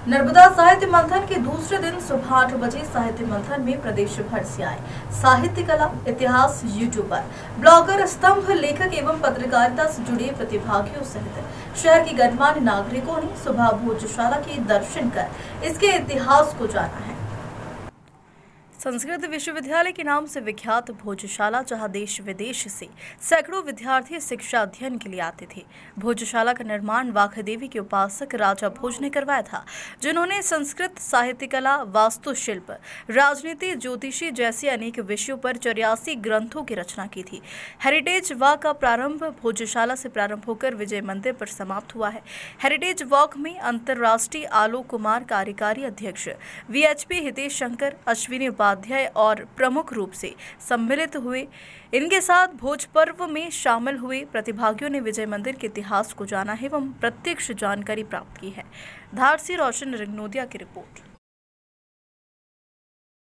नर्मदा साहित्य मंथन के दूसरे दिन सुबह 8 बजे साहित्य मंथन में प्रदेश भर से आए साहित्य, कला, इतिहास, यूट्यूबर, ब्लॉगर, स्तंभ लेखक एवं पत्रकारिता से जुड़े प्रतिभागियों सहित शहर के गणमान्य नागरिकों ने सुबह भोजशाला के दर्शन कर इसके इतिहास को जाना है। संस्कृत विश्वविद्यालय के नाम से विख्यात भोजशाला, जहां देश विदेश से सैकड़ों विद्यार्थी शिक्षा अध्ययन के लिए आते थे। भोजशाला का निर्माण वाघदेवी के उपासक राजा भोज ने करवाया था, जिन्होंने संस्कृत, साहित्य, कला, वास्तुशिल्प, राजनीति, ज्योतिषी जैसे अनेक विषयों पर 84 ग्रंथों की रचना की थी। हेरिटेज वॉक का प्रारंभ भोजशाला से प्रारंभ होकर विजय मंदिर पर समाप्त हुआ है। हेरिटेज वॉक में अंतर्राष्ट्रीय आलोक कुमार कार्यकारी अध्यक्ष, VHP हितेश शंकर, अश्विनी उपाध्याय और प्रमुख रूप से सम्मिलित हुए। इनके साथ भोज पर्व में शामिल हुए प्रतिभागियों ने विजय मंदिर के इतिहास को जाना है एवं प्रत्यक्ष जानकारी प्राप्त की है। धार से रोशन रिग्नोदिया की रिपोर्ट।